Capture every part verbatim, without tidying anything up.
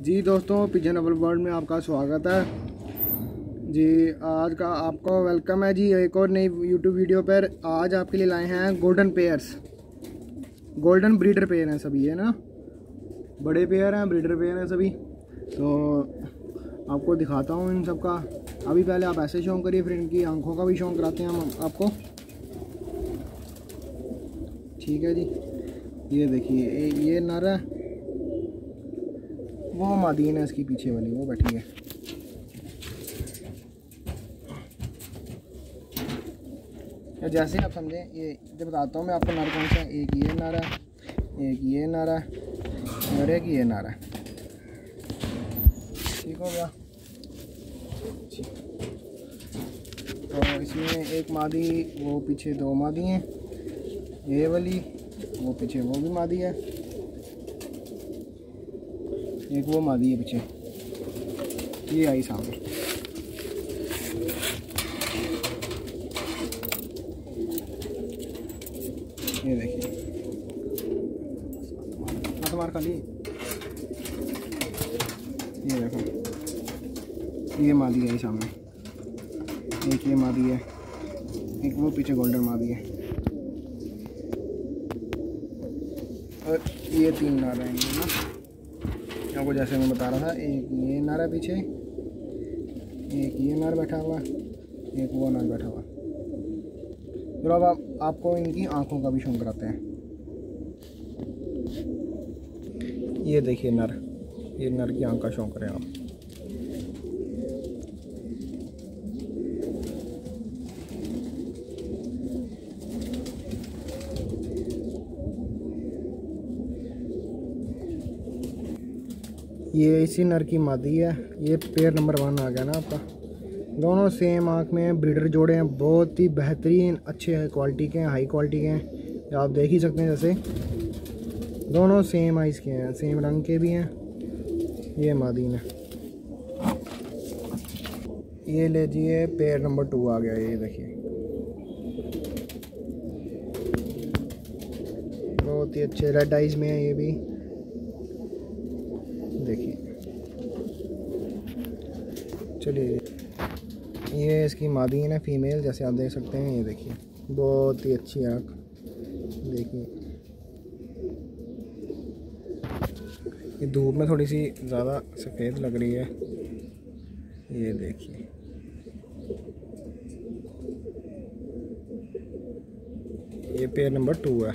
जी दोस्तों, पिजन अवल वर्ल्ड में आपका स्वागत है जी। आज का आपको वेलकम है जी एक और नई यूट्यूब वीडियो पर। आज आपके लिए लाए हैं golden pairs, golden breeder pair हैं सभी, है ना, बड़े पेयर हैं, ब्रीडर पेयर हैं सभी। तो आपको दिखाता हूँ इन सब का। अभी पहले आप ऐसे शौक करिए, फिर इनकी आंखों का भी शौक कराते हैं हम आपको। ठीक है जी, ये देखिए ये नर है, वो मादीन है इसकी पीछे वाली, वो बैठी है। जैसे आप समझें, ये जब बताता हूँ मैं आपको नर कौन सा है। एक ये नर है, एक ये नर है और एक ये नर है। ठीक हो गया। तो इसमें एक मादी, वो पीछे दो मादी हैं, ये वाली, वो पीछे वो भी मादी है, एक वो मादी है पीछे, ये आई सामने। ये देखिए तुम्हारा खाली, ये देखो ये मादी है सामने, एक ये मादी है, एक वो पीछे गोल्डन मादी है, और ये तीन नर रहेंगे ना आपको, जैसे मैं बता रहा था। एक ये नर है पीछे, एक ये नर बैठा हुआ, एक वो नर बैठा हुआ। फिर अब आप, आपको इनकी आंखों का भी शौक कराते हैं। ये देखिए नर, ये नर की आंख का शौक करें आप। ये इसी नर की मादी है। ये पेयर नंबर वन आ गया ना आपका। दोनों सेम आँख में ब्रीडर जोड़े हैं, बहुत ही बेहतरीन अच्छे क्वालिटी के हैं, हाई क्वालिटी के हैं। आप देख ही सकते हैं, जैसे दोनों सेम आइज़ के हैं, सेम रंग के भी हैं। ये मादीन है। ये लीजिए पेयर नंबर टू आ गया। ये देखिए बहुत ही अच्छे रेड आइज में है ये भी। देखिए चलिए, ये इसकी मादीन है, फीमेल, जैसे आप देख सकते हैं। ये देखिए बहुत ही अच्छी आँख, देखिए ये धूप में थोड़ी सी ज़्यादा सफ़ेद लग रही है। ये देखिए ये पेयर नंबर टू है।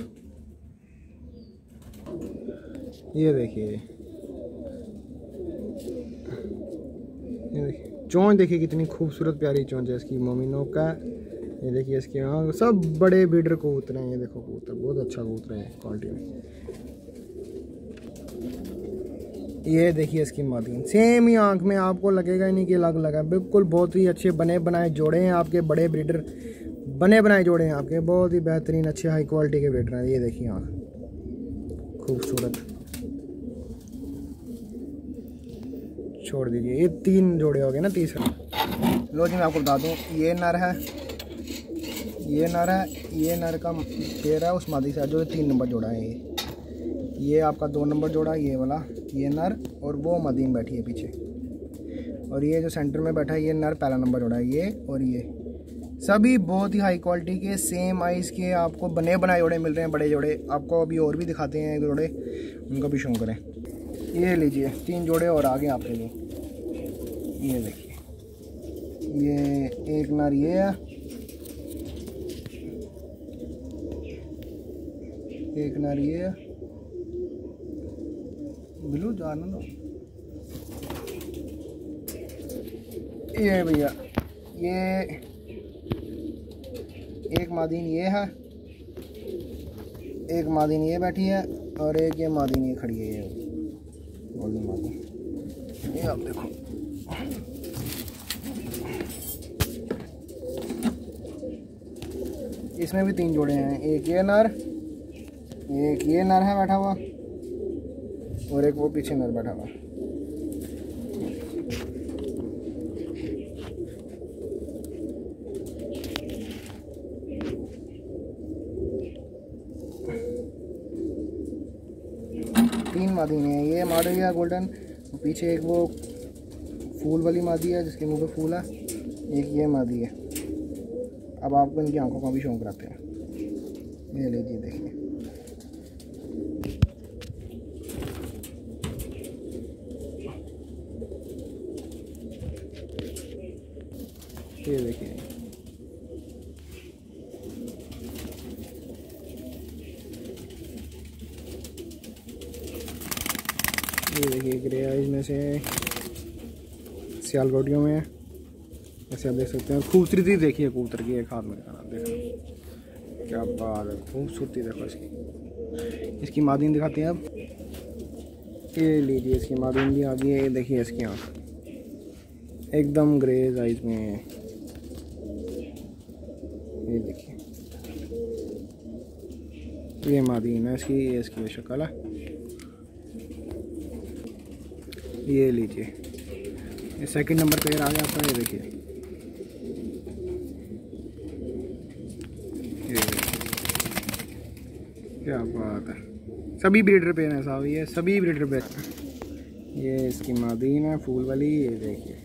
ये देखिए, ये देखिए चोंच, देखिए कितनी खूबसूरत प्यारी चोंच है इसकी मोमिनो का। ये देखिए इसके यहाँ सब बड़े ब्रीडर कबूतर हैं। ये देखो कबूतर बहुत अच्छा कबूतर है क्वालिटी में। ये देखिए इसकी मादी, सेम ही आंख में, आपको लगेगा ही नहीं कि अलग लगा, बिल्कुल बहुत ही अच्छे बने बनाए जोड़े हैं आपके, बड़े ब्रीडर बने बनाए जोड़े हैं आपके, बहुत ही बेहतरीन अच्छे हाई क्वालिटी के ब्रीडर हैं। ये देखिए आँख खूबसूरत। छोड़ दीजिए, ये तीन जोड़े हो गए ना, तीसरा। लो जी मैं आपको बता दूं, ये नर है, ये नर है, ये नर का पेयर है उस मादी से जो तीन नंबर जोड़ा है। ये ये आपका दो नंबर जोड़ा, ये वाला, ये नर, और वो मदीन बैठी है पीछे, और ये जो सेंटर में बैठा है ये नर पहला नंबर जोड़ा है। ये और ये सभी बहुत ही हाई क्वालिटी के सेम आइज़ के आपको बने बनाए जोड़े मिल रहे हैं, बड़े जोड़े। आपको अभी और भी दिखाते हैं एक जोड़े, उनका भी शौक करें। ये लीजिए तीन जोड़े और आगे आपके लिए। ये देखिए, ये एक नर ये है, एक नर ये है, बिलू जाना दो। ये भैया, ये एक मादीन ये है, एक मादीन ये बैठी है, और एक ये मादीन ये खड़ी है, ये गोल्डन मादी। ये आप देखो, इसमें भी तीन जोड़े हैं, एक ये नर, एक ये नर है बैठा हुआ, और एक वो पीछे नर बैठा हुआ। तीन मादीन है, ये माडोया गोल्डन पीछे एक वो फूल वाली मादी है जिसके मुंह पे फूल है, एक ये मादी है। अब आपको इनकी आंखों का भी शौक कराते हैं। ये लीजिए देखिए, ये देखिए, ये देखिए ग्रे आइज में से सियालकोटियों में है, ऐसे आप देख सकते हैं। खूबसूरती देखिए कबूतर की, एक हाथ में दिखाना, देखो क्या बात है, खूबसूरती देखो इसकी। इसकी मादीन दिखाते हैं अब। ये लीजिए इसकी मादीन भी आ गई है। ये देखिए इसकी आँख एकदम ग्रे आइज में है। ये देखिए, ये मादीन है इसकी, ये इसकी शक्ल है। ये लीजिए, ये सेकंड नंबर पेयर आ गया आपका। ये देखिए, ये क्या बात है, सभी ब्रीडर पेयर हैं साहब, ये सभी ब्रीडर पेयर हैं। ये इसकी मादीन है फूल वाली। ये देखिए,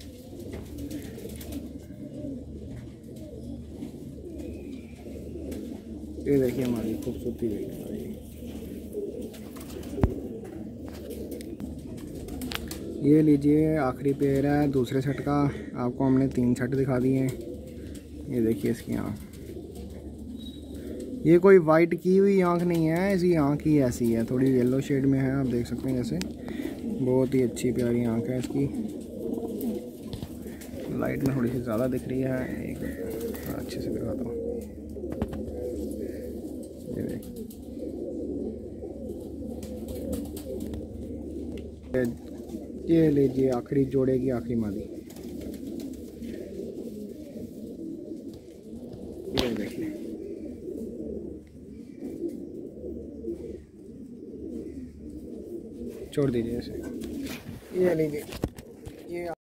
ये देखिए हमारी खूबसूरती देखिए हमारी। ये लीजिए आखिरी पेयर है दूसरे सेट का। आपको हमने तीन सेट दिखा दिए हैं। ये देखिए इसकी आँख, ये कोई वाइट की हुई आँख नहीं है, इसकी आँख ही ऐसी है, थोड़ी येलो शेड में है, आप देख सकते हैं। जैसे बहुत ही अच्छी प्यारी आँख है इसकी। लाइट में थोड़ी सी ज़्यादा दिख रही है, एक अच्छे से दिखाता हूँ। ये देखिए, ये लीजिए आखिरी जोड़े की आखिरी मादी। ये देखिए, छोड़ दीजिए इसे। ये लीजिए, ये